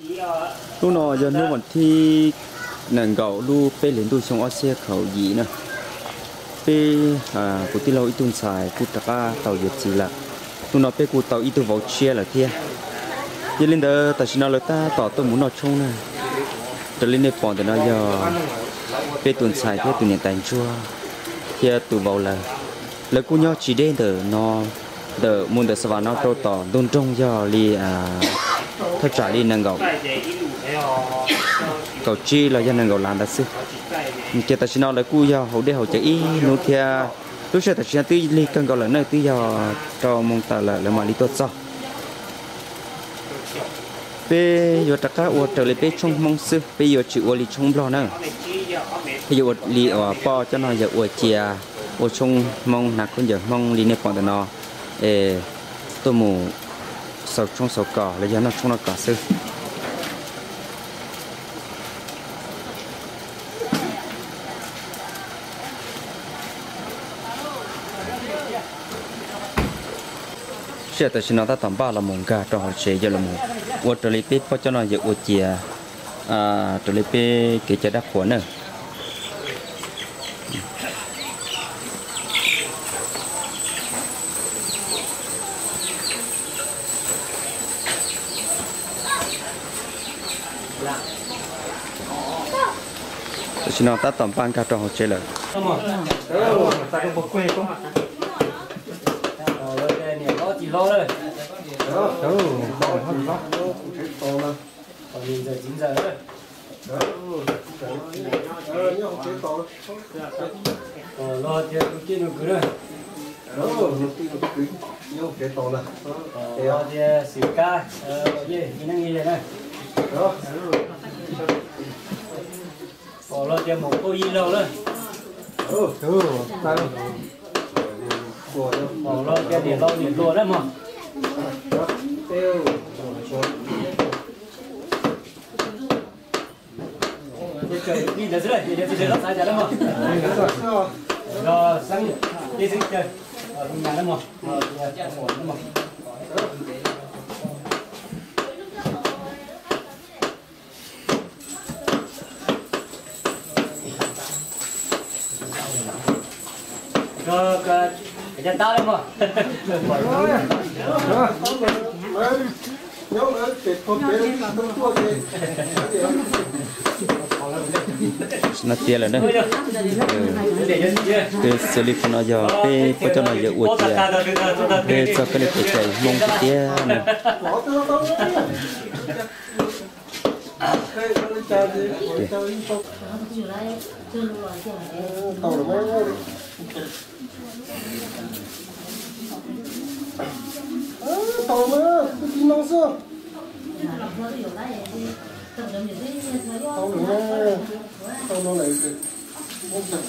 lúc nào giờ nếu mà thi nàng gạo lu pe liền tôi trong xe khẩu gì nè pe của tí lâu ít tuần xài của tất cả tàu việt gì là lúc nào pe của tàu ít tuần vào chia là thia giờ lên đó tại sao là ta tỏ tôi muốn nói chung nè trở lên đây bỏ từ nó giờ pe tuần xài thế tuần nhận tài chua thia từ vào là cô nhau chỉ đến từ nó từ muốn từ sài nó trâu tỏ đôn trong giờ li thay trả li nàng gạo cậu chi là dân ngầu làm đã xí, kia ta xin nói là cú giờ hậu để hậu chạy nô kia lúc sau ta xin tí li cần gọi là nơi tí giờ cho mong ta là mà li tốt sao, bây giờ tất cả ở trở lại bây trong mong xứ bây giờ chịu ở li trong lo nữa, bây giờ li ở po cho nó giờ ở chia ở trong mong nãy con giờ mong li này còn từ nó, tôi mù sầu trong sầu cỏ là giờ nó trong nó cỏ xứ. sẽ tới khi nào ta tạm ba là mông gà cho họ sẽ giờ là mông, ở trở lại bếp cho nó giờ ở chia, trở lại bếp cái trái đất của nó. Tới khi nào ta tạm ba gà cho họ sẽ là. Chỉ lo thôi. Còn giờ 9 giờ rồi. Lo cho cái nó cứ rồi. Lo cho xỉu cá, gì năng gì vậy này. Lo cho một cô y lâu rồi. Lo cho điện lâu điện lúa đấy mà. Đi là dưới đây, đi lót sai chả đấy mà. Rồi sáng đi sinh chơi, ở nhà đấy mà. Rồi cái chân tao đấy mà. Nó tiền là nữa, cái xử lý nó giờ, cái cho nó giờ uổng tiền, cái cho cái này phải chạy mông cái tiền này. tàu mà đi nông sơ tàu nó lại không thật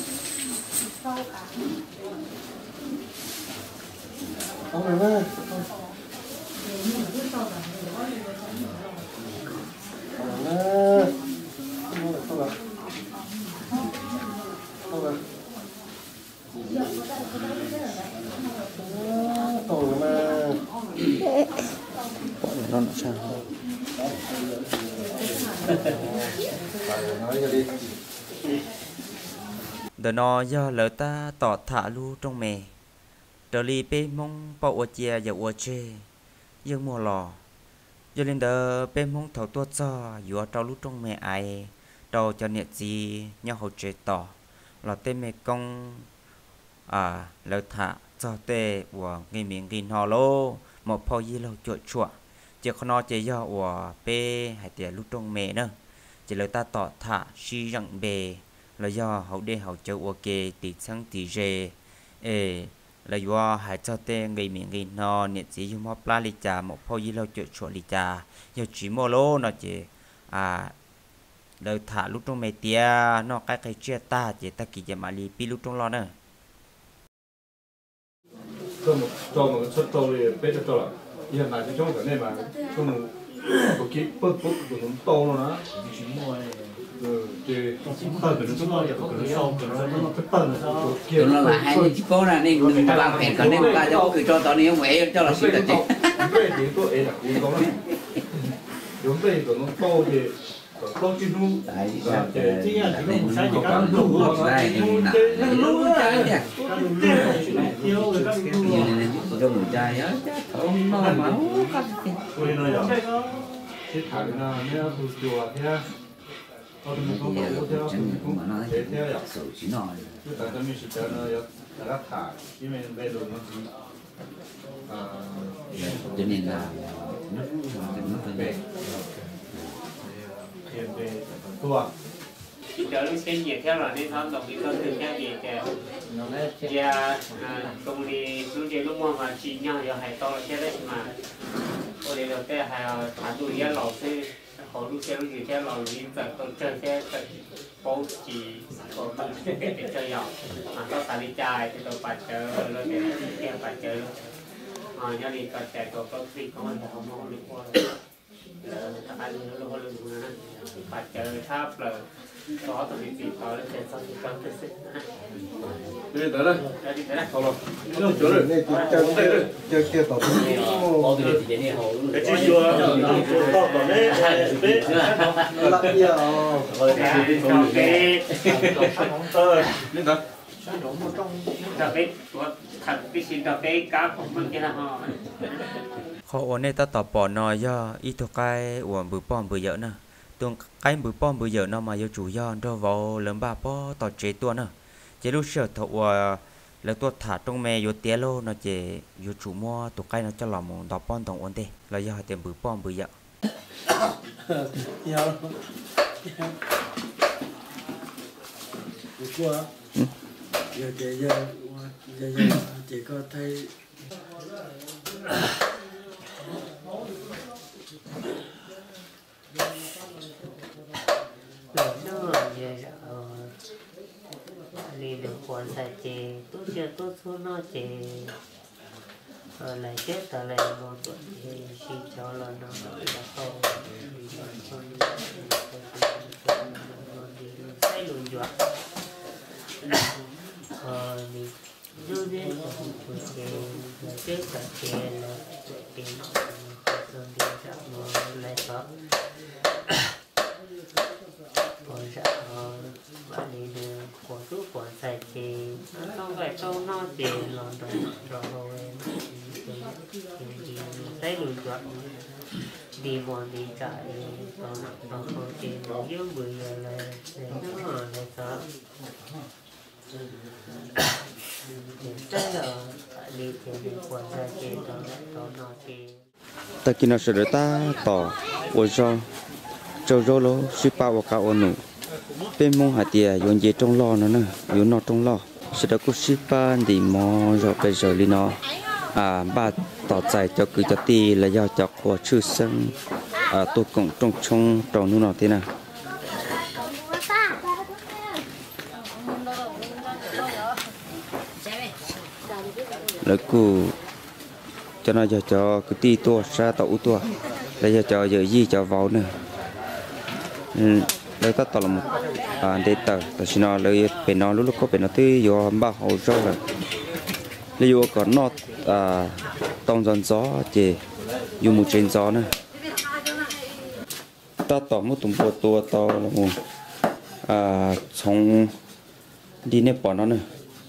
tàu này mà nó sao đợt nó do lỡ ta tỏ thả lu trong mè trở li pe mong bao ô chia và ô chê dương mùa lò do lên đờ pe mong thầu tuột cho vừa trâu lu trong mè ai trâu cho nhiệt gì nhau hậu chê tỏ là tên mẹ công lỡ thả cho tê của người miệng gìn hò lô một phao gì lâu chuột chuột chỉ có nó chỉ do của pe hay tiền lúc trong mẹ nữa chỉ lời ta tỏ thả suy rằng bề là do hậu đê hậu châu ok tỷ sang tỷ rề là do hai cho tên người miệng người nó nhiệt chỉ dùng một pla lì trà một phao gì lâu chuột chuột lì trà giờ chỉ mua lô nó chỉ lời thả lúc trong mẹ tia nó cái chia ta chỉ ta kỳ mà lì pi lúc trong lo nữa cho một suất trâu thì bé cho là hiện tại cái trong cái này mà trong một cái bớt của nó to luôn á thì tao từ nó xuống nó từ nó sau từ nó cái tần tụi nó là hai cái cố này nên đừng làm phèn còn nên ta cho cái cho tao này không mẹ cho là xịt là chết 准备可能到的到进入， tại 这样这个不sai就干 lúc 路， này lúc trái nè lúc trái á không nó mà 所以呢要去谈呢，你要不就啊天，到底我们我天， mà nó 这天要， sầu chỉ nói 就等着没时间呢要大家谈，因为没路能去， cho nên là nó về về tua chờ lúc xem gì theo là đi thăm đồng ý có thường theo gì kìa công đi lúc mà chỉ nhau giờ hay to là cái đấy mà ở đây là cái hay thả tụi giá lò xe họ lúc xe lúc gì theo lò liên tục tôi chơi cái phố chỉ có tận cái chơi dạo mà có xả đi chai thì tôi phải chờ lên cái phải chờ nhà đi có chạy có khi có anh không có đi qua các anh luôn luôn phải chờ tháp là có tụi mình có lên trên sân có cái xích đi tới đây đi tới đây 好了那走了这导我对自己呢好， 继续啊，到到那拉呀哦， trong cái lên tới trong cái thật cái xin trong cái cá của mình cái nào họ ổn này ta tỏ bỏ nòi do ít thuộc cái uổng bự bom bự dở nè tuồng cái bự bom bự dở nó mà do chủ do đó vào lớn ba po tỏ chế tua nè chế lúc sợ thọ là tua thả trong mè vô té lô nó chế vô chủ mua tụ cái nó cho lòng một tỏ pon tổng ổn tê là do tiền bự bom bự dở ya được chưa giờ chỉ có thấy đi được quan sát chế tốt chưa tốt số nó chế lại chết ta lại một tuần thì khi cho là nó là không sai lùi dọa đi đưa đến một chế là chết cả chế là tiền rồi đi ra mà lại có còn ra bạn đi được của thuốc của sài thì không phải câu nó thì là rồi thì thấy lùi dọa đi mòn đi chạy còn không thì nó dưới 10 giờ là để nó lại sợ đi thì của sài thì nó thì ta kia nó sẽ được ta tỏ ôi do châu rô lô ship bao cả ôn nụ bên mông hạt tiề yon gì trong lò nó nè yon nó trong lò sẽ được có ship đi mò rồi bây giờ đi nó ba tỏ giải cho cứ cho ti là do cho của chữ sinh tôi cũng trong nó nào thế nào lấy cụ cho nó cho cái ti tua ra tàu tua lấy cho giờ gì cho vào nữa lấy tất là một để tờ xin nó lấy bên nó lúc có bên nó tươi vô bao hồ rồi là lấy vô còn nó tông dần gió chỉ dùng một trên gió nữa ta tỏ một tùng bộ tua to là một trong đi nếp bỏ nó nữa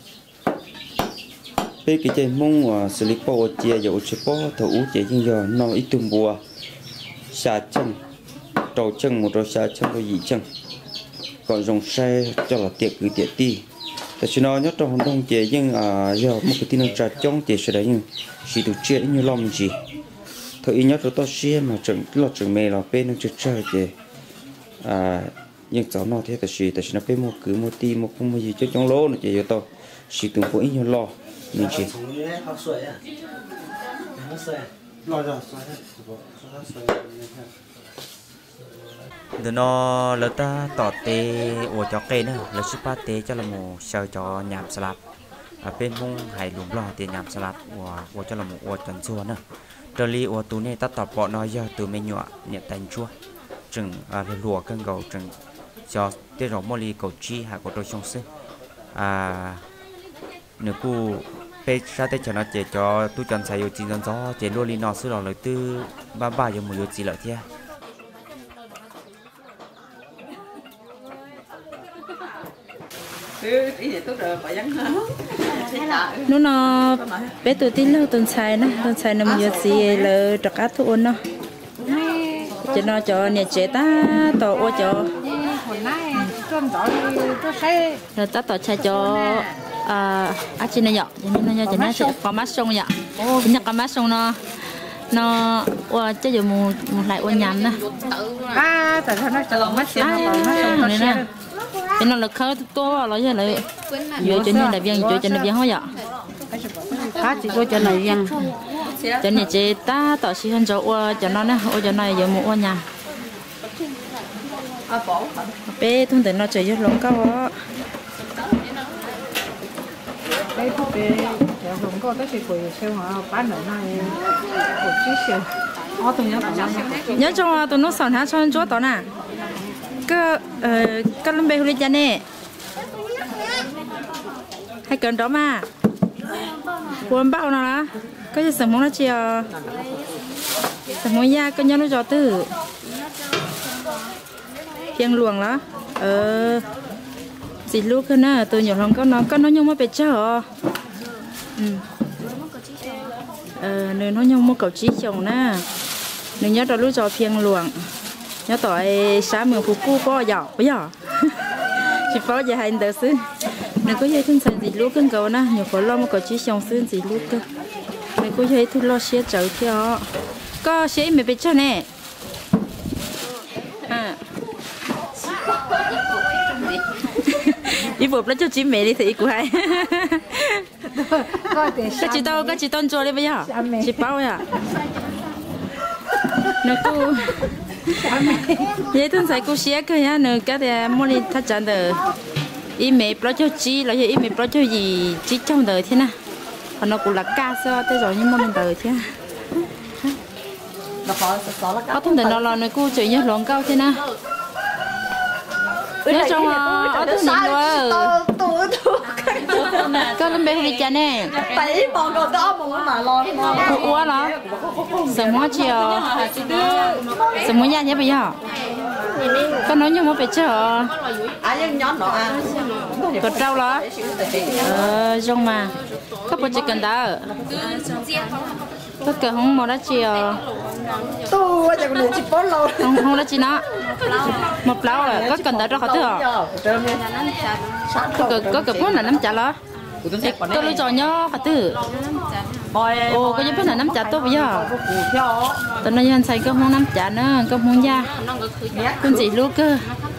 cái chơi mông xử lý bao chia dầu chế bao thấu chế nhưng giờ nó ít tùng bùa xả chân trầu chân một rồi xả chân rồi dị chân còn dùng xe cho là tiệc cứ tiệc ti tại vì nó nhớ trong đông chế nhưng giờ một cái tin nó trả trong tiệc sẽ đấy nhưng chỉ được chia như lòng gì thời nhớ tôi xe mà chừng mê là bên nó chưa chơi chế nhưng cháu nó thế tại vì nó bên một cứ một ti một không gì cho trong lỗ nó chỉ cho tôi chỉ từng có ít nhiều lo mình chỉ đứa nó lỡ ta tọt tê ủa cho cây nữa lỡ ship ba tê cho là một sờ cho nhảm salad bên mông hải lùm lò tê nhảm salad ủa cho là một ủa trần chua nữa trở li ủa tú này ta tọt bỏ nó giờ từ bên nhọ nhẹ thành chua chừng lùa cân gầu chừng cho tê rau mò li cầu chi hạ của tôi trong sức nếu cô pe ra tê cho nó chế cho tu chọn xài yêu chín gió chế luôn li nó xứ lò lời tư ba giờ mùi yêu chỉ lợi thế nó bé tụi tin lâu tuần xài nó nhiều gì là trật áp thuốc nó cho nó cho nhà trẻ ta tổ ô cho rồi ta tổ chạy cho chị này nhở cho nó sẽ có mát sông nhở chính là có mát sông nó qua chứ giờ một lại qua nhầm nè tại sao nó cho mát sông nè cho nó là khơi to rồi chứ lại vừa cho nên là viên vừa cho nên viên hóa vậy cá chỉ có cho này viên cho nên chị ta tạo sự hơn cho nó nè cho nó giờ một qua nhà bé thông tin nó chơi rất lông cao á đây có bé lông cao tới quầy siêu họ bán ở này một chút siêu nhớ cho tụi nó sẵn hả cho chỗ đó nè cái lông bé huli cha nè hay cần đó mà quên bao nào đó cái gì sầm mông nó chiều sầm mông da cái nhớ nó cho từ phiên luồng đó gì lúc cái nè tôi nhỏ lòng có nó nhung mà bị chở nơi nó nhung mà cầu chí chồng nè nơi nhớ đó lúc cho phiên luồng nhớ tội sáng mường phụ cu có giỏ bây giờ chỉ có giờ hành tờ xứ nơi có dây thân sản gì lúc cân cầu nè nhiều khó lo mà cầu chí chồng xứ gì lúc cơ nơi có dây thu lo xe chở theo có xe mày bị chở nè đi bộ nó cho chị mẹ đi thì cũng hay cái chị tôn cho đi bây giờ chị bao à nó cô vậy thân sai cô xé cái nhá nó cái thì mua đi thắt chặt được ý mẹ bao cho chị là ý mẹ bao cho gì chị trong đời thế nè còn nó cũng là ca sơ thế rồi nhưng mua lên đời thế có thông tin nó là nó cô chơi nhá lon cao thế nè nói chung là ở thứ này rồi có lên bên đi chăn nè tại bọn đồ đó mà lo quá đó sớm hóa chiều sớm hóa nhá bây giờ có nói nhưng mà phải chờ có trâu đó trong mà có bao nhiêu cần đó tất cả không một đã chiều không đã chi nó một lâu rồi có cần đó cho họ thưa có cần muốn là nắm chặt đó có lựa chọn nhá họ thưa ồ có giúp là nắm chặt tốt bây giờ tụi nó dân xây có không nắm chặt nữa có muốn da con gì luôn cơ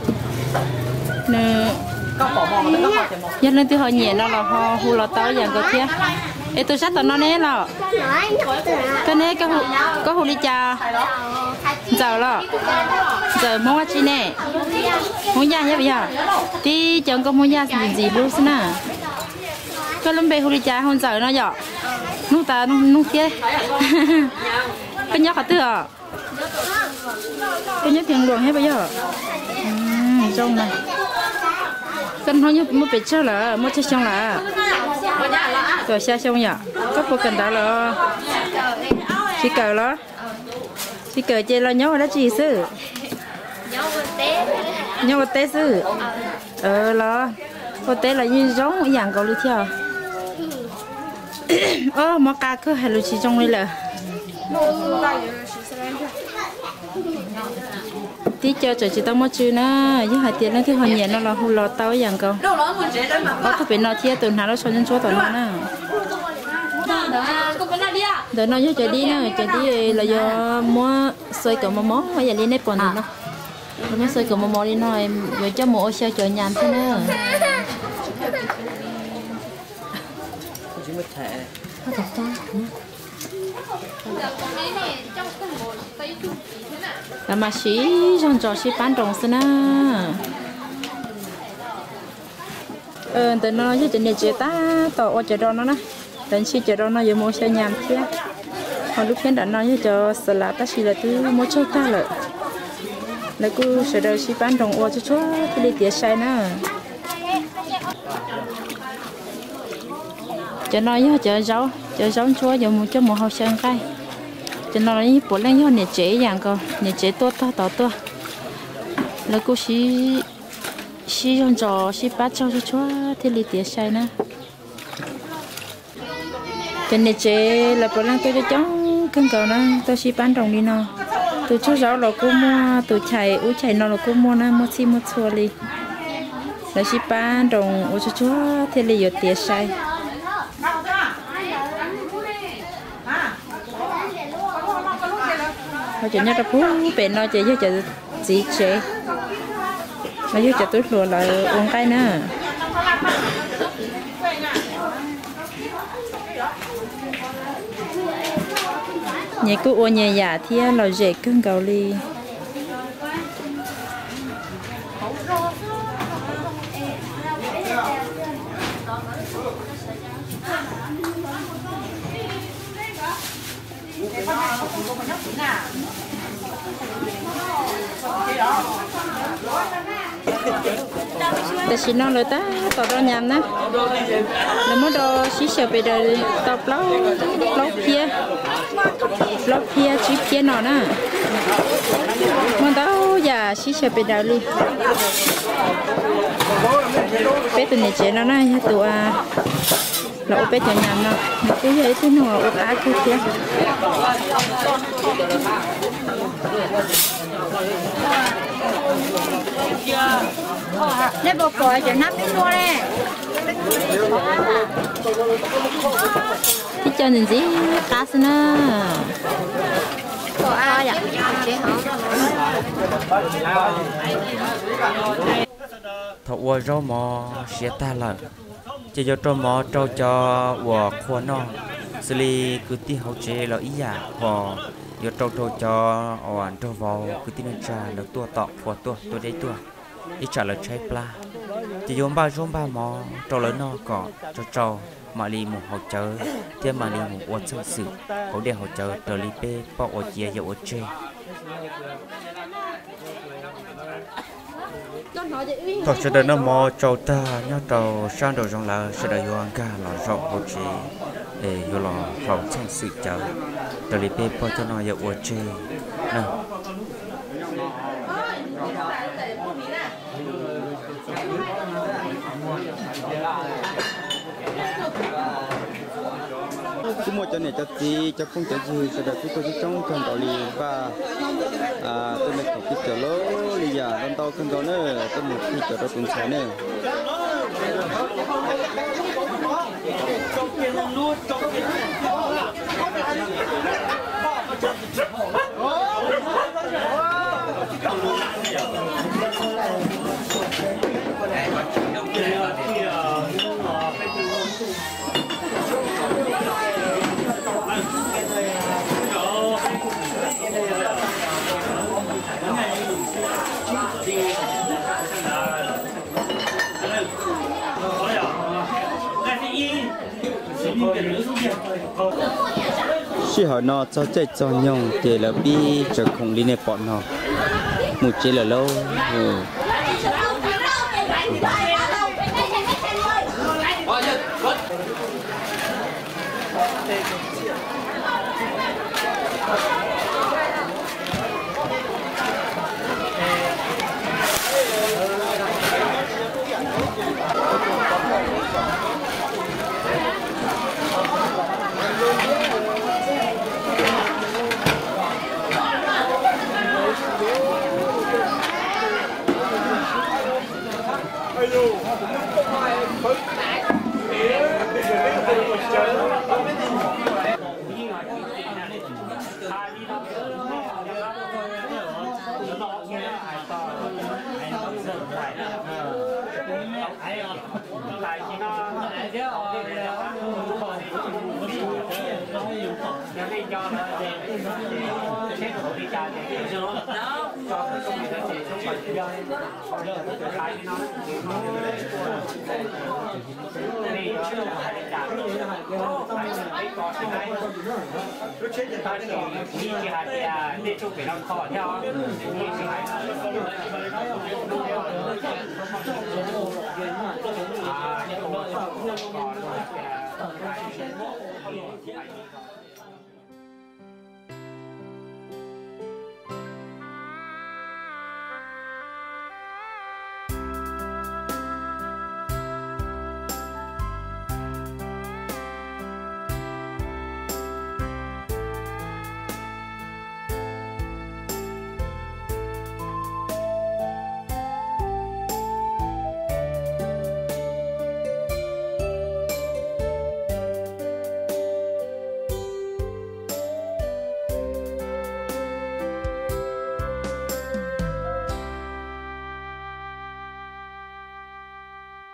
nè dân lên từ hồi nhẹ nó là ho hu lo tới giờ có kia ê tôi sát tụi nó nè là cái nè có hu đi cha giờ là giờ mong ăn chi nè muốn da nhá bây giờ thì chồng có muốn da gì luôn xí nè cái lắm bê hu đi cha hôm giờ nó giờ nung ta nung kia cái nhóc hả tư à cái nhóc thiền luồng hết bây giờ trong này cần nó như mua bể chơi là mua chơi xong là rồi xa xong nhở có phụ cần đó là chỉ cờ đó chỉ cờ chơi là nhóc đó chỉ sư nhóc té sư là có té là như giống dạng cầu lưu theo mà cá cơ hay là chỉ trong đây là tí chơi chỉ tao mua chữ nữa với hai tiền nó thứ hồi nhẹ nó là hù lò tao dạng cầu có cái bên nó thiệt từ nào nó cho nhân số tao nữa đợi nó với chơi đi nữa chơi đi là do mua xoay cỡ món bây giờ đi nếp còn nữa nó xoay cỡ món đi nói rồi cho mua xe chơi nhàn thế nữa là mà xí trong trò xí bán trồng xí na từ nó với chuyện này chị ta tàu ở chợ đó nó nè đến xí chợ đó nó giờ mua xe nhàm kia còn lúc hiện đã nói với cho sờ lá ta xí là thứ mua chơi ta rồi là cứ sờ đầu xí bán trồng ở cho chúa cái đi tiệt sai nữa cho nó với chợ rau chúa giờ mua cho một hộp sơn cây cho nó lấy bộ lên cho nhiệt chế dạng cơ nhiệt chế tốt to là cô xí xí trong trò xí bắt cho chúa thì lì tiệt sai nè cái này chế là bọn tôi cho chóng cưng cầu nó tôi xí bán đồng đi nó tôi chú giáo là cô mua tôi chạy u chạy nó là cô mua nó mua xí mua xua đi là xí bán đồng u cho chúa thì lì giờ tiệt sai họ chỉ nhớ là phú bên nó chỉ cho gì chế mà như cho tôi lùa lại uống cái nữa nhẹ cứ uống nhẹ giả thì là dễ cưng cầu ly để xin nóเลยta tao đó nhầm nè nếu mà đó xí xèo về đời tao lóc phía chỉ phía nó nè mà tao giờ xí xèo về đời đi bé tụi này chế nó nè tụi lỗ bé cho nhầm nè cái gì thế nào út á cái kia lấy bộ còi cho nắp cái mua nè cái chân gì cá xin à còi ai vậy thọ qua rau mò xé ta lợn chỉ cho trâu mò trâu cho của khoa nó xử lý cứ tí hậu chế là ý giả và giờ trâu cho oan trâu vào cứ tí nên trà là tua tọ của tua đấy tua đi trả lời trái pla chỉ dùng ba mò trâu lớn nó cỏ cho trâu mà li một hậu chờ thêm mà li một uất sân sự hậu để hậu chờ trở li pe bao ở chia giờ ở trên thật sự nó mò trâu ta nhớ trâu sang đầu trong là sẽ đợi yoang ca là rộng hậu chế để vô lò hậu sân sự chờ trở li pe bao cho nó giờ ở trên nè cũng một chỗ này cho tí cho không cho gì sẽ được tôi trong phần đạo lý và tôi được học cái chỗ lố lý giả con tao không có nữa tôi một cái chỗ đó cũng sẽ nữa khi họ nó cho chạy cho nhung thì là bi trở không đi nè bọn nó một chế là lâu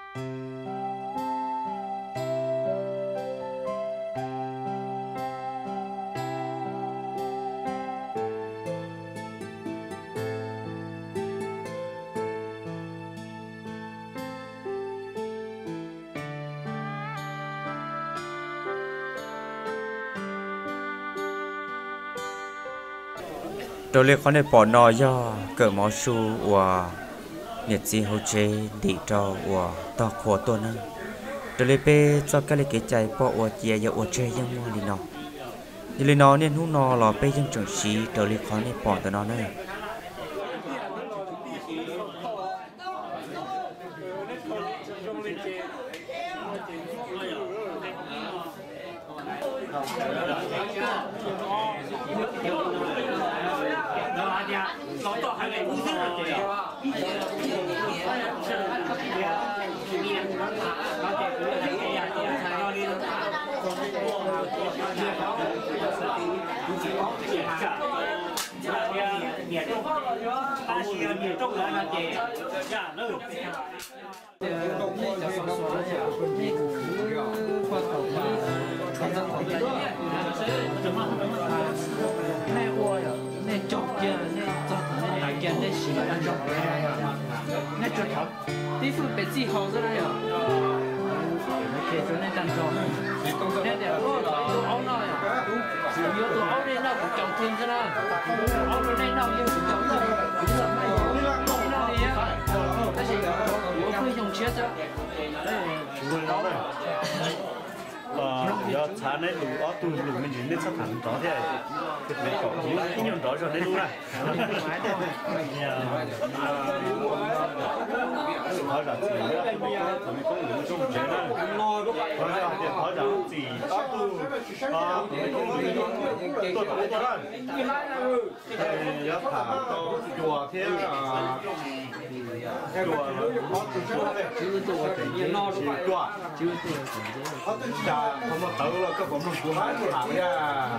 Tôi lấy con này bỏ nò do cỡ mỏ su và nhiệt gì hậu chế đi cho và to khổ tôi nữa. Tôi lấy pe cho cái lấy cái trái bỏ và chia và chế yang mua đi nọ. Như lấy nó nên hú nò lò pe yang chẳng xí tôi lấy con này bỏ từ nó nữa. đi phụ bị gì hậu rồi đấy à? Cái chỗ này đang trồng, này để áo này à? Nhiều đồ áo này nó cũng trồng thêm cho nó, áo này nó nhiều cũng trồng thêm, cái này á, cái gì? Tôi phải dùng chết chứ? giờ cha này lũ ở tù lũ mình nhìn lên sắp thẳng đó thế, mình có cái nhon đó rồi đấy luôn à. Hỏi rằng gì nữa, mình cũng lũ trong chế này, hỏi rằng gì, mình cũng lũ tôi懂了，要谈到昨天啊，他们到了，各我们不买不好呀。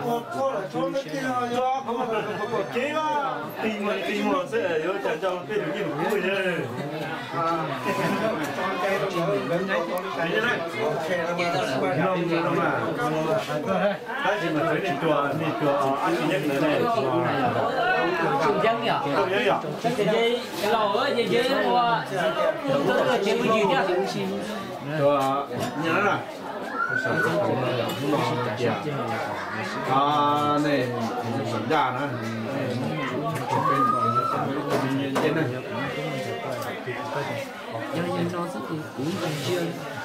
这个地方是有讲究非常有味的。但是嘛，这里多那个安全的 Trồng dân nhỉ? Cái lò ở dưới qua trên cái gì nhá? Rồi, nhớ là này sản ra nữa trên này nó rất là cũng chuyên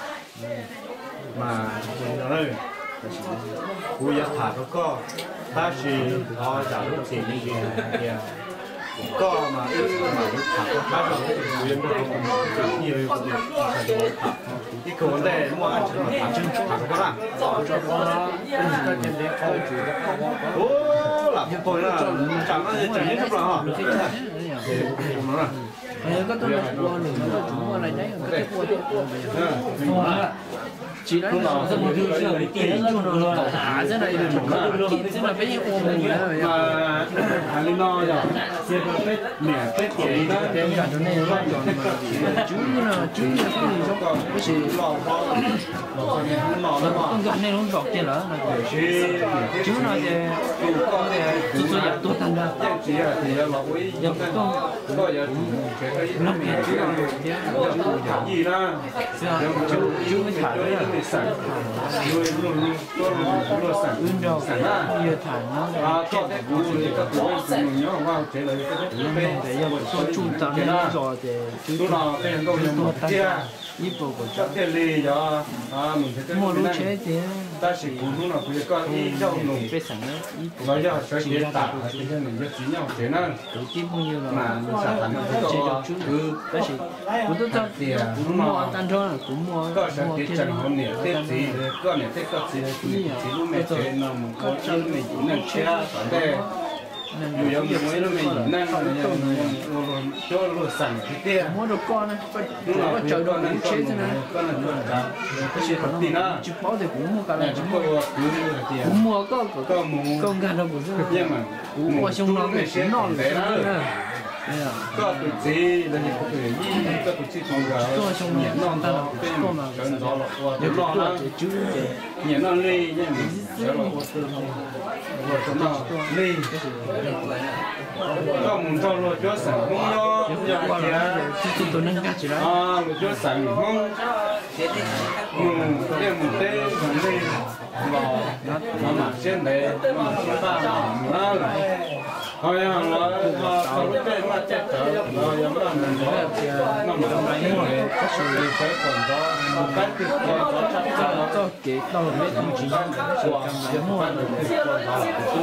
mà nó đây cú giá thả nó có ta chỉ họ trả lúc tiền như vậy có mà thả có ta rồi nguyên nó không nhiều cái cổ vấn đề mua ăn chân thả chân thả các bạn ô là tôi là chẳng nó chẳng nhất rồi hả nó là có tôi là mua nữa nó có chúng mua này đấy có cái mua chỉ nói là rất một thứ là tiền nó thả thế này là chúng nó thế là bây giờ ôm mình mà anh lo rồi xem cái nè cái tiền đó cái cả chỗ này nó chúng là cái gì trong còn cái gì lò con gặp này nó đọt tiền lỡ là chúng nó thì con thì tôi nhập tôi thành ra chỉ là thì là với nhập con có giờ nó bị gì đó chú mới thả đấy sản nuôi sản đâu sản nhiều thả nó cho cái cú thì các cú mình nhớ vào chế lời cái để yêu số trung tâm nó rồi thì chúng nó cái câu nhiều kia ít bộ của cho cái ly cho mình thấy mua lúa chế thì ta chỉ cú nó bây giờ có đi trong nồng cái sản nó bây giờ sẽ chế tạo thì mình rất chính nhau thế nào cái kim bao nhiêu mà mình sản phẩm nó chế cho chúng cái gì cũng tôi cho thì cũng mua tan cho là cũng mua có sẽ cái chân hôm nè tết gì có nè tết có gì thì lúc mẹ chế nó có chân mình cũng nên chế để nhiều giống như mấy nó mình nên cho nó sản cái tiền mua đồ con này nó có trời đồ nó chế thế này con là luôn cả cái chuyện thì nó chụp báo thì cũng mua cả là chúng tôi cũng mua có mua con gà đâu cũng nhưng mà cũng mua xong nó cái nó để nó có tụi chị là những cái gì có tụi chị không có tôi trong nhện non ta tôi mà nếu nó chú nhện non ly nhé nó ly có một trong lối cho sản không nó nhà kia tôi nâng cao chỉ đó lối cho sản không cái một tê còn ly nó mà trên đấy mà chúng ta nó lại thôi nó không biết mà chết rồi nó mà trong này có sự phải còn đó một cách thì có chắc chắn nó có cái tàu biết không chỉ sự cầm lấy mua được cái còn đó tôi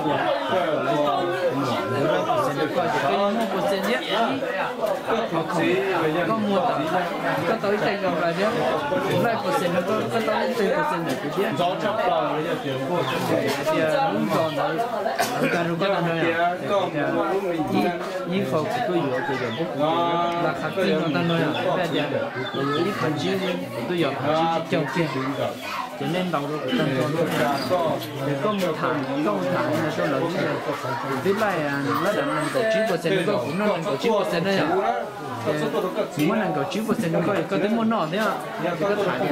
có mua tận có tới tay gần lại chứ lại percent nó có tới 4% này chứ gió chập là bây giờ tiền của thì đúng còn đấy cái lúc đó là những phòng tôi hiểu tôi hiểu là khách tiền người ta nói là bây giờ những phần chi tôi hiểu chỉ chồng kia cho nên đầu nó cũng tăng cho để có một thằng là cho lớn với lại nó đã nâng cầu 9% nó cũng nó nâng cầu 9% đấy à muốn nâng cầu 9% nó có tới muốn nọ đấy à thì có thằng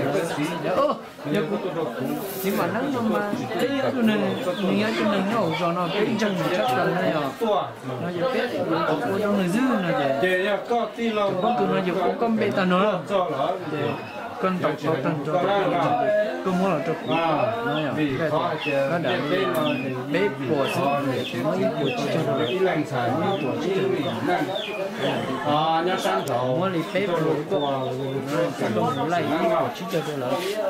nhưng mà nó mà cái cho nên những cho nên nó cho nó cái chân chắc chắn đấy à nóจะเป็ดcủa trong người dư nó để có cứ nóจะcó con bê ta nó con tàu tàu cho có mua là cho nó nhở nó đã bê bò xong nó ít bò chỉ cho nó lành sản như bò chỉ cho nhá sang thầu mua thì bê bò nó cái đông lại ít bò chỉ cho nó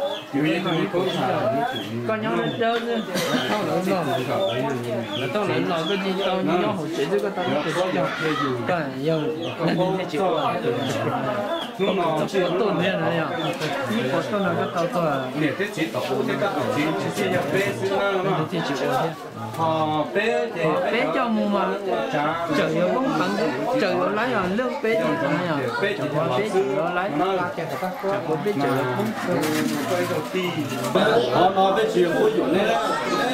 con nhau đơn nữa tao lớn rồi là tao lớn rồi cái gì tao nhau hỗ trợ cái tao nó tự cho cái yêu nên cái chuyện không nó chỉ tồn thế này àนี่พอต้นนั้นก็เต่าตัวเนี่ยที่จีตกที่ก็ตกจีที่จะเป๊ะซึ่งนั่นนะที่จีโอเนี่ยพอเป๊ะเป๊ะcho mù mà chờ yêu cũng bằng chờ yêu lái rồi lương ป๊ะgì này à ป๊ะchờ yêu lái có ป๊ะchờ cũng quay đầu ti nó ป๊ะchờ cóอยู่เนี่ยละ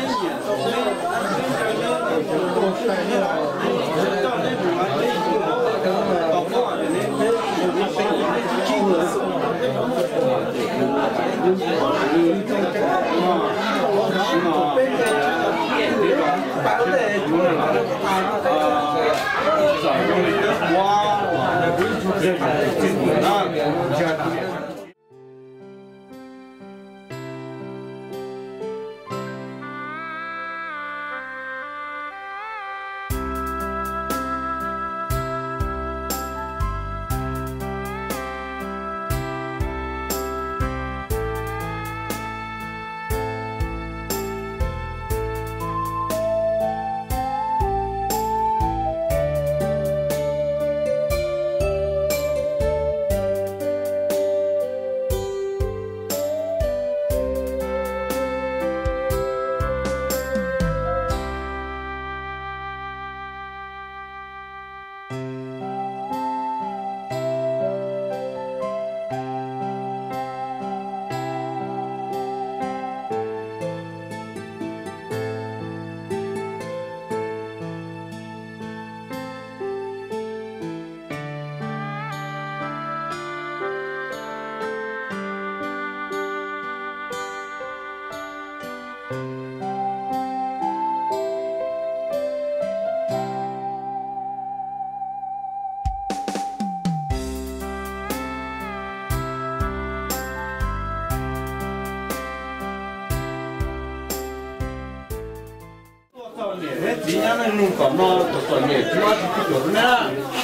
chỉ nhá nó nung cọp nó tụi nhỉ chỉ mua chỉ kiểu nữa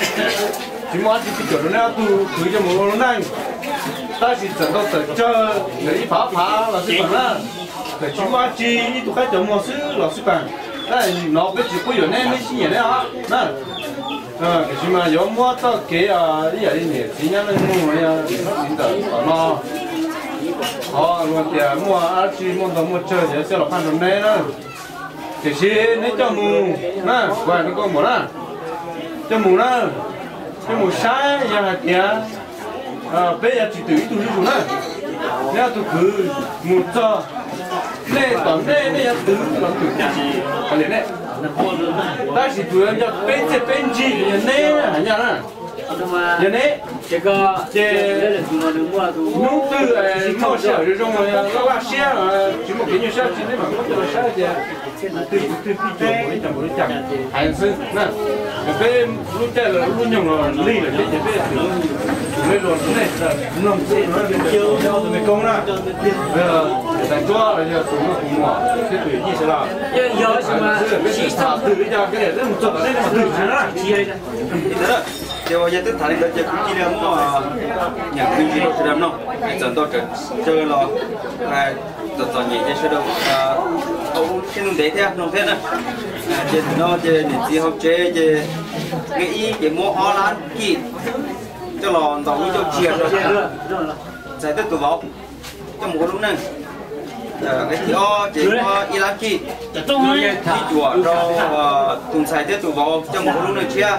chỉ mua chỉ kiểu nữa tu cho mua này ta chỉ dẫn到这你爬老师讲了在chỉ mua chỉ tu开怎么是老师讲但老个只会有那些人啊那cái gì mà giống mua tao cái cái gì nhỉ chỉ nhá nó nung này nó chỉ dẫn nó luôn thì mua chỉ mua chơi để xem là phan đồng này đó cái gì nó cho mù nè quay nó có mù nè cho mù nè cho mù sai giờ hạt kia bây giờ chỉ tự ý tụi nó nè nếu tụi cứ mù cho nên toàn đây bây giờ tự nó tự cái gì cái này ta chỉ tụi em cho bên chỉ như thế nhá nè như thế 这个 nút từ mua xe ở trong các bạn xe chỉ một cái như xe chỉ nên mà có thể xe thì từ phi chỗ mới chẳng mới chẳng hành sinh nè cái lúc chơi là lúc nhung là ly là cái từ lên luôn này nằm trên nó bên chiều cho tụi mình công ra bây giờ thành cho là giờ tụi nó cùng mỏ cái tuổi như thế nào giờ mà chỉ sao từ bây giờ cái này rất một chỗ đấy mà từ thế nào chỉ đây giờ giờ tức thằng đó giờ cũng chỉ là mua nhà cũng chỉ là làm nó chẳng đâu chơi lo tụi nhỉ chơi đâu ông cái nông thế nông thế nè chơi nó chơi để chỉ học chơi cái ý cái mua hoa lan kì cho lò tàu cho chia rồi giải thích tụi bảo cho một lúc này cái thì chỉ có y lan kì đi chùa rồi cùng giải thích tụi bảo cho một lúc này chia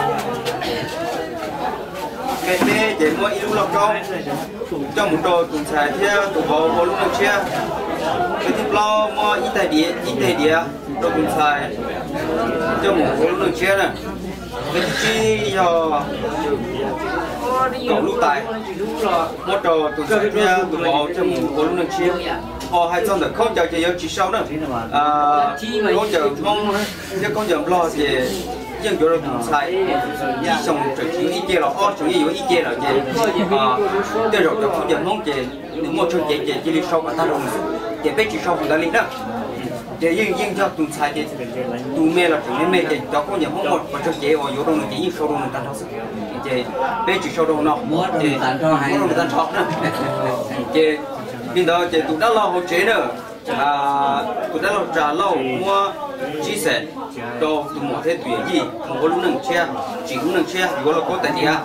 cái bé chỉ mua y lúc lọc trong một đồ cùng giải theo tụi bảo một lúc này chia cái thì lo mua y tài địa rồi cùng giải cho một lúc này chia này cái chi cho cậu lúc tại một trò tụi sẽ ra tụi họ cho một bốn lần chia họ hay xong được không chờ chỉ sau nữa có chờ mong nếu con chờ lo thì dân chỗ tụi sai đi xong trở chỉ ý kia là chủ yếu ý kia là gì để rồi cho không chờ mong gì nếu một chỗ chỉ đi sau cả ta rồi chỉ biết chỉ sau cũng đã lên đó để riêng cho tụi sai thì tụi mẹ là tụi mẹ thì đó có nhiều mong một và cho chị vào chỗ đâu chỉ như sau đâu người ta tháo sức chị bé chỉ sau đâu nó thì người ta chọn nữa chị bây giờ chị tụi đã lo hỗ trợ nữa tụi đã lo trả lâu mua chia sẻ đồ tụi một thế tùy gì không có lúc nâng chia chỉ lúc nâng chia thì có là có tại gì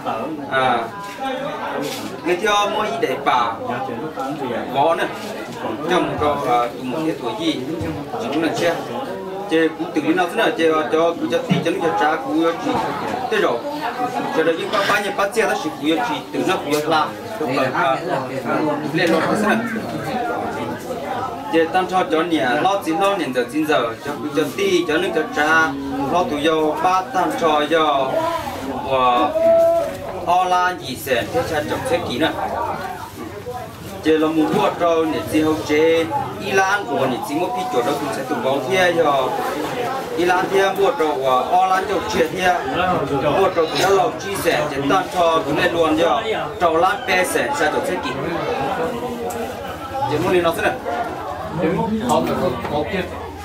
người theo mua để bà có nữa trong tụi một thế tuổi gì chỉ lúc nâng chia chế cũng từ nào thế nào chế cho tí cho nó trả cũng chỉ thế rồi cho nên những bao nhiêu bắt xe nó chỉ cũng chỉ từ nó cũng làm lên rồi thế này chế tam cho nhà lo tiền giờ cho tí cho nó trả lo tụi yo ba tam cho yo và online gì sẽ thế cha chồng thế kỹ nữa chế là một bộ trâu để gì học chế Iran của những gì một cái chỗ đó cũng sẽ tụi bảo theo cho Iran theo bộ trâu online cho chuyện theo bộ trâu cũng đã làm chia sẻ chế tăng cho tụi này luôn cho trâu lan pe sẽ cha chồng thế kỹ chế muốn đi nào thế này chế muốn học được có cái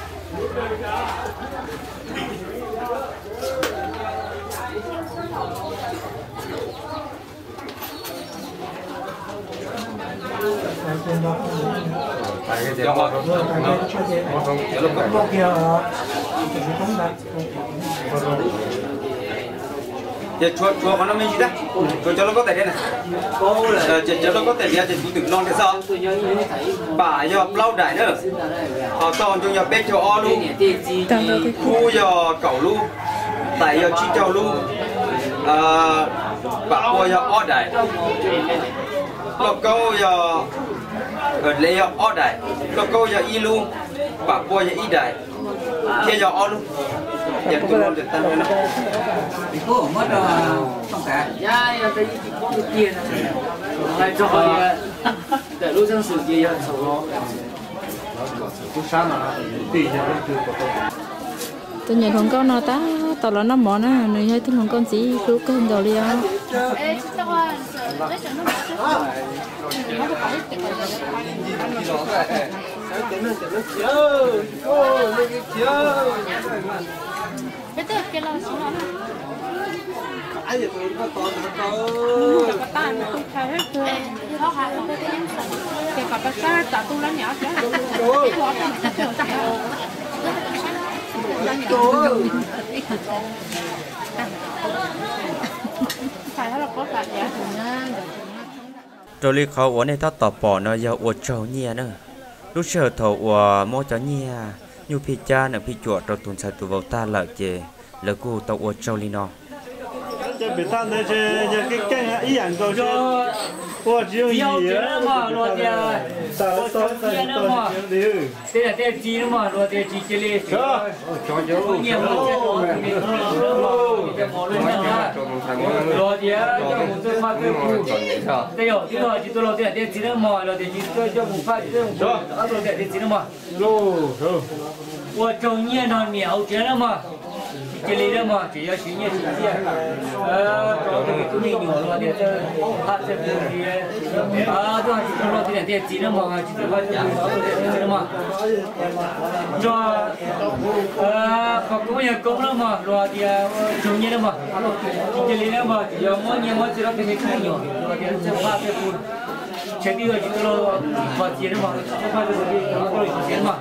chùa có nó mấy gì đó chùa cho nó có thể đây này cho nó có thể đi thì tự non thế sao bà do lâu đại nữa họ toàn cho nhà bên cho o luôn khu do cẩu luôn tại do chi châu luôn bà mua do o đại lộc câu do lấy do o đại lộc câu do y luôn bà mua do y đại kia do o luôn giờ tụi nó được tăng lên nó cô mất không cả dạ cái có được tiền lại cho để lúc dân sự gì là sổ lo tôi nhìn con con nó ta tao là nó mỏ nè người hay thích con chỉ cứ cơn đầu đi á Bây giờ cái lo xuống nó ai vậy tụi nó to cái tay nó không khai hết rồi nó hai cái cặp bát sa trả tu lắm nhỏ chứ phải là có phải vậy rồi li khó uốn này tao tỏ bỏ nó giờ uốn trâu nhẹ nữa lúc chờ thầu uốn mua cho nhẹ như phi cha nè phi chuột rồi tuần sau tụi vào ta lợi chè lỡ cô tao uốn trâu li nó 这别谈的这跟一样高兴。我只有一人嘛，落地，我做年了嘛，这在鸡了嘛，落地鸡鸡里，我年嘛，这毛轮呢，落地叫我做发这股，对哟，这个就做落地这鸡了嘛，落地鸡叫我发这股，啊落地这鸡了嘛，我中年了鸟这了嘛。这里的嘛，只要新年新季，搞这个东西牛了的，这他这不是啊，这还是搞了这点技能嘛，就是把这搞了这技能嘛，这把工业搞了嘛，落地中年了嘛，这里的嘛，只要我年我知道这个东西牛，落地这怕这不，前几个就是了把技能嘛，这怕这个搞了技能嘛。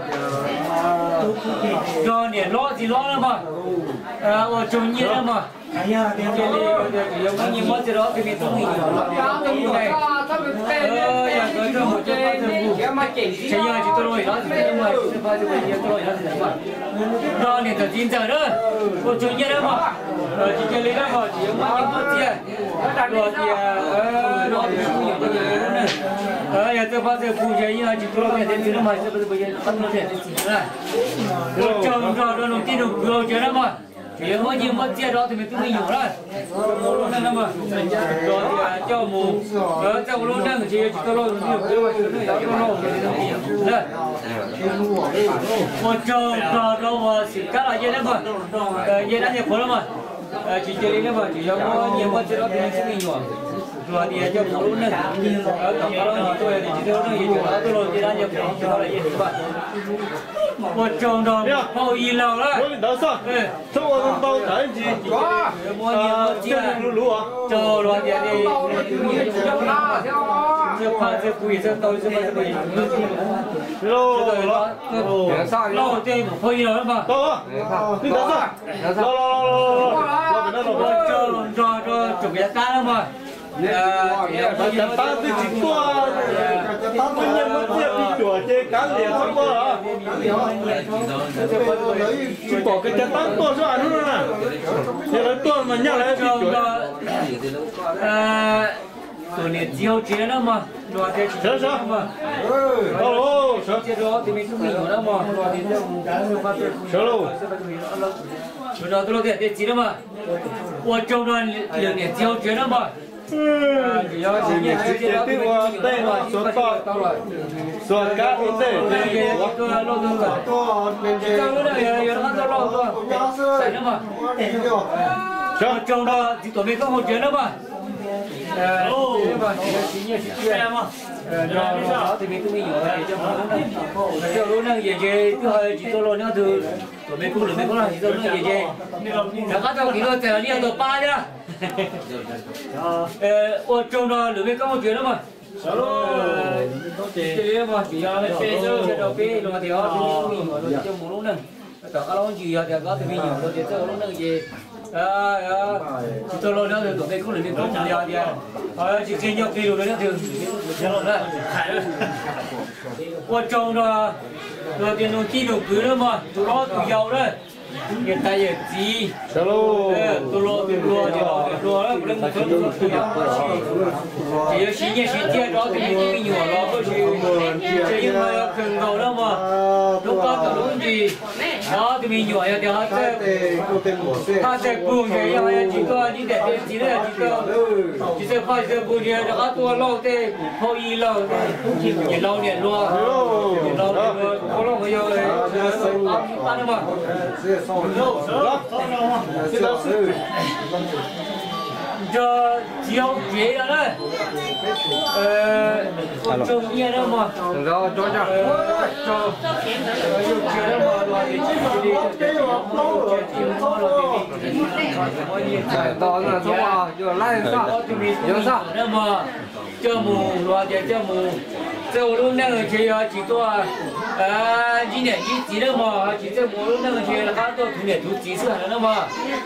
这年老子老了嘛，我中年了嘛，哎呀，这里我年我知道这边东西牛了，东西，呀，这么这不，这样就多了一样子嘛，这把这个也多了一样子嘛，这年就紧张了，我中年了嘛，这里了嘛，我年我知，老子东西牛了，哎呀，这把这不这样就多了一点了嘛，这不是不也很多点了。我正着这种这种标准了嘛，因为你们介绍他们都没有了，那么叫母，在我们那个街就到了，我正着我是干了也那么，也那些活了嘛，去这里那么，就像我你们介绍他们都没有。说的叫不路呢，搞了你做的，你这种也就到了，这人家不好了也是吧？我正着跑一楼了， 我领导上，从我们包台去， 我接路啊， 走了点的，这怕这故意这都是什么？老这跑一楼了嘛？ 到，领导上， 我正着准备干了嘛？ 咱当时几多啊？当时你们这比较这干点什么啊？去搞个这当多少人呢？现在多么年来比较？ ตัวนี้เจียวเจียแล้วมั้งรอเดี๋ยวเจียวมั้งโอ้เจียวที่มีทุกอย่างแล้วมั้งรอเดี๋ยวเจียวรอตัวเดี๋ยวเจียวมั้งว่าจงนั้นเรื่องนี้เจียวเจียวแล้วมั้งเจียวเจียวเจียวที่ว่าเต้นส่วนต่อส่วนการที่เต้นตัวเราตัวเจ้าเนี่ยอยู่นั่นตัวเราตัวใส่แล้วมั้งจงนั้นที่ตัวมีก็หมดเจียวแล้วมั้ง这嘛，这嘛，然后这边都没有了，也就不能了。这路那也就都还几多路那都没过了，没过了，几多路也就，大家都几多在那都扒的。我种了路没跟我觉得嘛。这嘛，主要是这道边路条这边有，就没路呢。大家老主要大家这边有，这这路那也。tôi lo nữa thì tụi mình không được đi tốt nhiều thì chỉ khi nhau kia rồi nữa thì qua trong rồi tiền nó chi đồ cứ đó mà tụi nó tụi giàu đấy hiện tại giờ gì tụi lo thì lo đó cũng là tụi chỉ xí nhẹ xí chia đó thì mình nhiều lo có gì nhưng mà cần cầu đó mà lúc đó tụi nó gì đó thì mình nhỏ thì họ sẽ buồn cái chỉ có những cái chỉ là chỉ sẽ phải sẽ buồn cái đó tôi lâu thế thôi y lâu chỉ lâu điện luôn lâu có lâu bây giờ ăn ăn mà cho chiếu chế ra đấy trồng nhiên đâu mà cho chế đâu mà rồi thì đó là số mà giờ lại sao giờ sao đâu mà cho mù rồi thì cho mù这路那个车啊，几多啊？今年几了嘛？几这路那个车，他都土年土几次了嘛？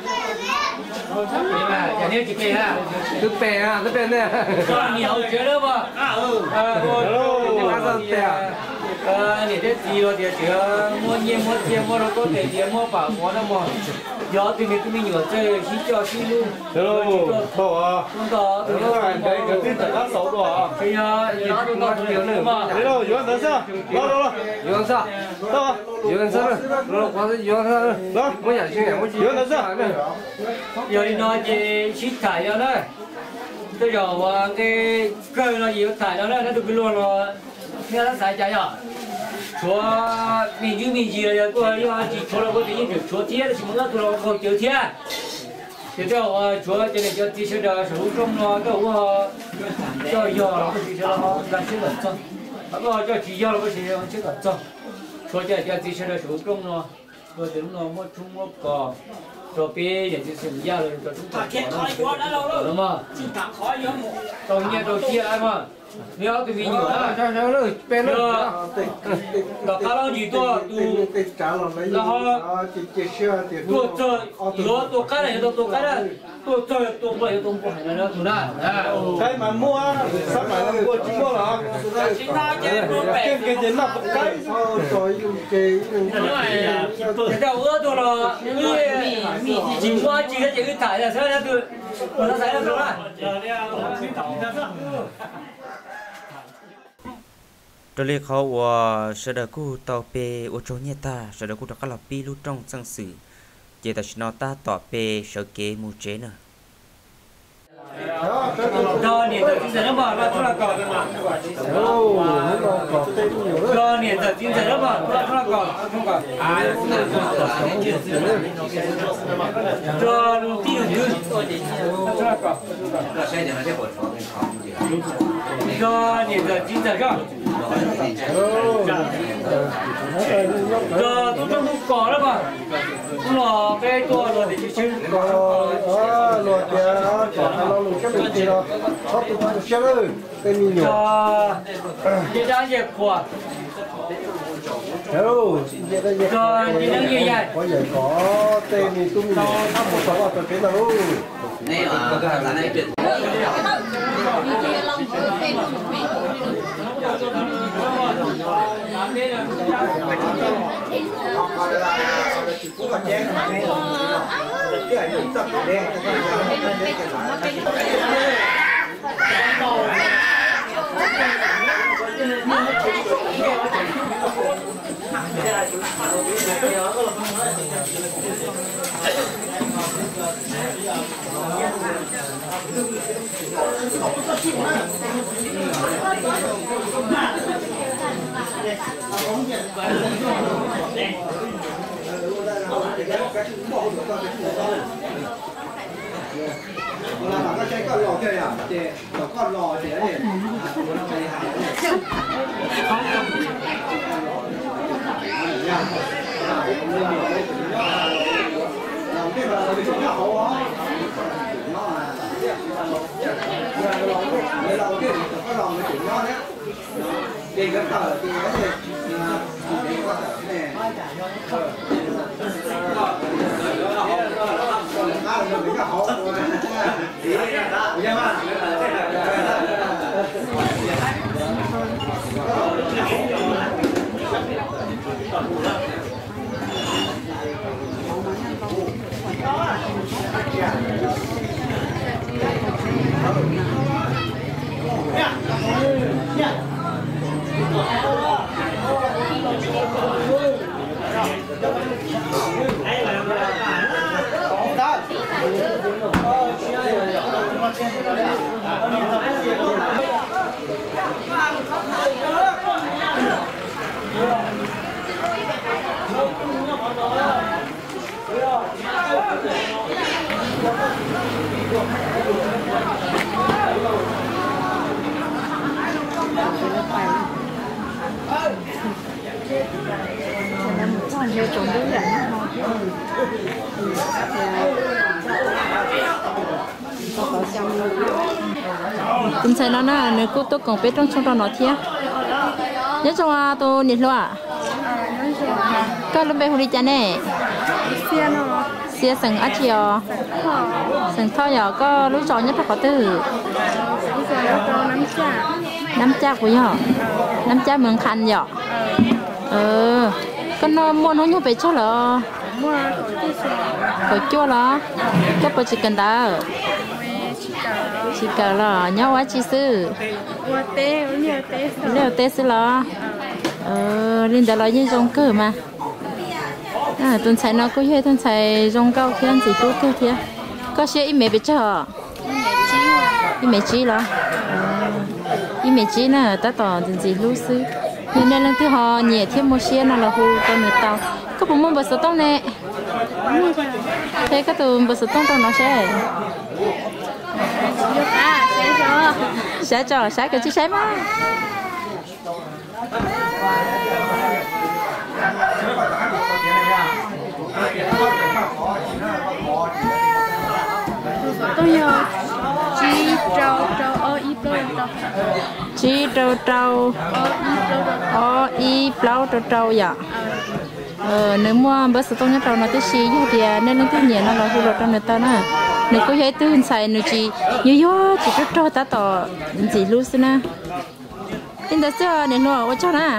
对吧？今年几倍啊？ 这倍啊，这倍呢？ 你好觉得吧？我马上倍啊！ để thế gì rồi thì chỉ mua nhiều mua tiền mua nó có thể tiền mua bảo có đâu mà gió thì mình nhỏ chơi chỉ cho chỉ luôn hello bảo à không có cái tin thật là xấu rồi thì gió tôi có nhiều nữa mà hello gió nữa sao đâu gió sao đâu gió sao nó có cái gió sao đó mới nhận chuyện này mới gió nữa sao giờ đi nói gì xịt thải ra đấy tôi giờ cái cây nó gì thải đó nó được luôn rồi nghe nó xài chạy à chúa mình gì rồi tôi chỉ chúa là có thể nhìn được chúa thiệt chỉ muốn tôi là có chữ thiệt thì theo chúa cho nên cho tí sẽ sử dụng nó cho giờ nó có gì cho nó gắn chữ gần trong cho chỉ giờ nó có gì chữ gần trong chúa cho tí sẽ sử dụng nó rồi đến nó mua chung mua cỏ rồi bây giờ thì sử dụng rồi cho chúng ta đúng không còn nhà đầu kia ai mà nếu cái gì nữa sao nó bên nó là khá là gì tôi là họ tôi chơi tôi cái này tôi cái này tôi chơi tôi phải là tôi nè cái mà mua sao phải là mua chỉ mua là cái gì nó cái cái đầu tôi là chỉ mua chỉ cái thải là sao tôi nó thấy được rồi tôi lấyเขาsẽ đượcกูต่อไปอุจญตาsẽ đượcกูตะกะลปีลูtrongสังสือเจตชนตาต่อไปเสกมูเจนะ do niệm thật chính giờ nó bỏ ra thôi là còn do niệm thật chính giờ nó bỏ ra thôi là còn không còn do tin được thôi là còn do niệm thật chính giờ đó do tôi không có đó mà cũng là cái tôi rồi thì chứ rồi nó lùi cái mình thì nó có tụi nó sẽ rồi tên mình nhỏ cái đó gì của hello rồi thì nó như vậy có gì có tên mình tung nó một số vào cái đâu này ở cái này chuyện là nó chơi con lò chơi à? Để con lò để để làm cái mà chúng ta hậu á, nó là đầu tiên có lò mới chịu nó đấy. Thì cái tờ thì có thể để qua tờ này. Cái hậu thì nhưng mà chúng thấy nó là nếu cô tôi còn biết trong đó nó thiệt nhớ trong tôi nhiệt luôn à có lúc bé hồi đi nè xe sừng ắt chiều sừng thao giờ có lúc trò nhất là có từ năm cha của nhỏ năm cha mường khăn nhỏ con nó mua nó nhau về cho là mua có chua là có bao nhiêu cần đá chỉ cả là nhau quá chi sư liệu té sư là linh đã nói như trong cửa mà tuần sai nó có hơi tuần sai trong cao kia gì chú kia kia có xe ít mẹ bị cho ít mẹ chi là ít mẹ chi nè ta tỏ gì lưu sư nên lần thứ họ nhẹ thêm một xe nào là hồ con người tàu có bốn môn bớt số tông nè thế cái từ bớt số tông tao nó sẽ sẽ cái chiếc xe mà tôi nhớ chi trâu y plau trâu dạ nếu mua bớt số nhất trâu nó tới xí thì nên nó tới nhẹ nó là hư rồi trong người ta nè nếu có thấy tư hình xài nếu chỉ như chỉ rất trâu ta tỏ chỉ luôn xin nè tin được chưa nên nó ở chỗ nè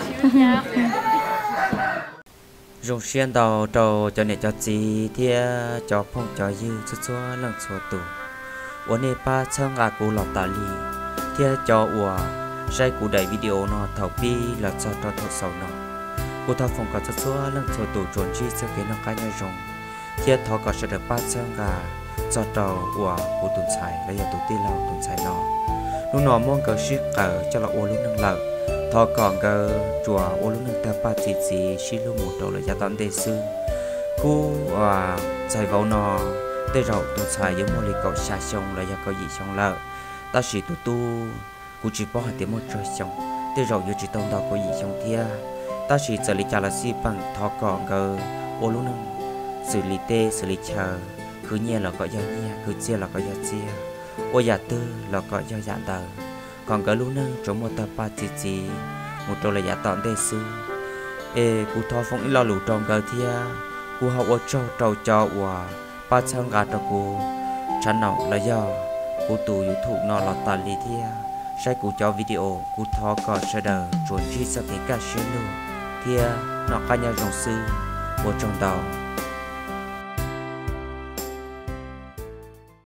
dùng xuyên đầu trâu cho nên cho gì thì cho phong cho dư cho lần số tùวันนี้ป้าเชิงอากูหลอดตาลีเที่ยจออัวใช้กูได้วิดีโอนอเท่าปีหลอดจอทอดเสานอกูทอฟงกับชัวเรื่องโชตูจวนที่เจ้าเกนกายยงเที่ยทอกับเสด็จป้าเชิงอาจอดอัวกูตุนใช้และยาตุตีเราตุนใช้นอลูกนอม่วงเกอชิเกอจะละอัวลูกนั่งเหล่าทอก่อนเกอจัวอัวลูกนั่งแต่ป้าจีชิลูกหมูโตเลยยาตอนเดซึกูใจเบานอแต่เราตัวชายยังโมลิเกาชาชงและยังเกาหยีชงละตาสีตัวกูจีบหาเตมจอยชงแต่เราอยู่จีตรงดาวเกาหยีชงเทียตาสีจะลิจาลสีปังทอกองเกอโอลุนึงสื่อลิเตสื่อลิเชอคือเนี่ยเราก็ยาเนี่ยคือเจียเราก็ยาเจียโอยาตื้อเราก็ยาเตอก่อนเกอลุนึงจมตาปาจีมุตัวระยะตอนได้ซื้อกูทอฟงอีหล่อหลูตรงเกอเทียกูหาว่าเจ้าจอว่าป้าช่างกาตะกูฉันเอาละย่อกูตูอยู่ถูกนอนหลอดตาลีเทียใช้กูจอวิดีโอกูทอก่อเสดจวนที่สกิกาเชลูเทียนอกกันยาจงซื้อหัวจงดาว